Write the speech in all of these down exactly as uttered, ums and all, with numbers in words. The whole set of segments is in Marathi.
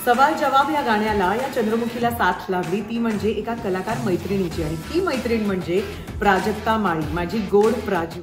सवाल जवाब या गाण्याला या चंद्रमुखीला साथ लाभली ती म्हणजे एका कलाकार मैत्रिणीची, आणि ती मैत्रीण म्हणजे प्राजक्ता माळी, माझी गोड प्राजू.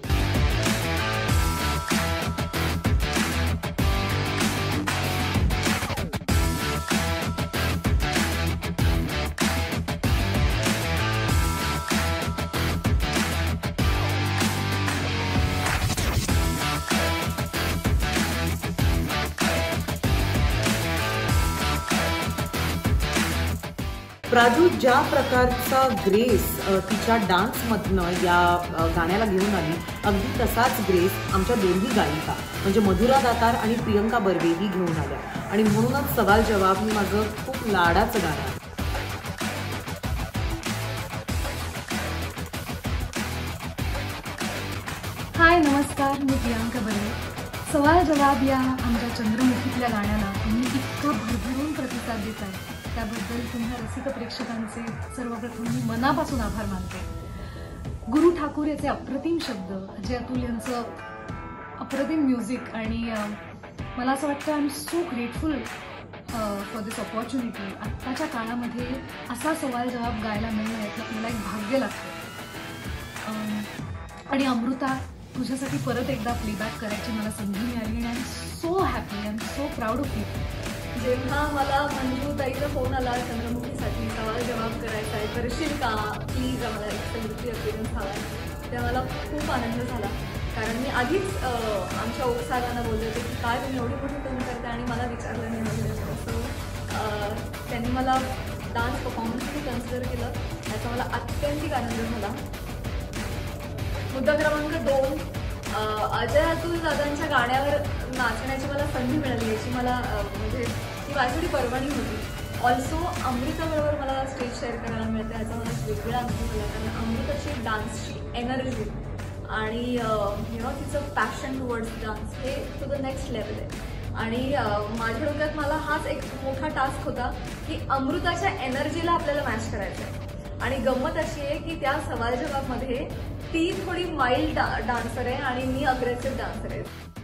प्राजू ज्या प्रकारचा ग्रेस तिच्या डान्समधनं या गाण्याला घेऊन आली, अगदी तसाच ग्रेस आमच्या दोन्ही गायिका म्हणजे मधुरा दातार आणि प्रियंका बर्वे ही घेऊन आल्या, आणि म्हणूनच सवाल जवाब हे माझं खूप लाडाचं गाणं आहे. हाय, नमस्कार, मी प्रियंका बर्वे. सवाल जवाब या आमच्या चंद्रमुखीतल्या गाण्याला तुम्ही इतका भरभरून प्रतिसाद देत आहे त्याबद्दल तुम्हा रसिक प्रेक्षकांचे सर्वप्रथम मी मनापासून आभार मानते. गुरु ठाकूर याचे अप्रतिम शब्द, अजय अतुल यांचं अप्रतिम म्युझिक, आणि मला असं वाटतं I am so grateful for this opportunity. आत्ताच्या काळामध्ये असा सवाल जवाब गायला मिळणं यातलं आपल्याला एक भाग्य लागतं. आणि अमृता, तुझ्यासाठी परत एकदा प्लेबॅक करायची मला संधी मिळाली आणि I am so happy, I am so proud of you. जेव्हा मला मंजू ताईचा फोन आला चंद्रमुखीसाठी सवाल जवाब करायचा आहे, करशील का प्लीज, आम्हाला एक सेलिब्रिटी अपीअरन्स हवा आहे, तेव्हा मला खूप आनंद झाला. कारण मी आधीच आमच्या ओकसारांना बोलले होते की काय तुम्ही एवढी मोठी फिल्म करते आणि मला विचारलं नाही वगैरे. सो त्यांनी मला डान्स परफॉर्मन्ससाठी कन्सिडर केलं, याचा मला अत्यंतिक आनंद झाला. मुद्दा क्रमांक दोन, अजय अतुल दादांच्या गाण्यावर नाचण्याची मला संधी मिळाली, याची मला म्हणजे ती माझ्यासाठी पर्वणी होती. ऑल्सो अमृताबरोबर मला स्टेज शेअर करायला मिळते, याचा मला वेगळा अनुभव झाला. कारण अमृताची डान्सची एनर्जी आणि यु नो तिचं पॅशन टुवर्ड्स डान्स हे टू द नेक्स्ट लेवल आहे. आणि माझ्या डोक्यात मला हाच एक मोठा टास्क होता की अमृताच्या एनर्जीला आपल्याला मॅच करायचं आहे. आणि गंमत अशी आहे की त्या सवाल जवाबमध्ये ती थोडी माइल्ड डान्सर आहे आणि मी अग्रेसिव्ह डान्सर आहे.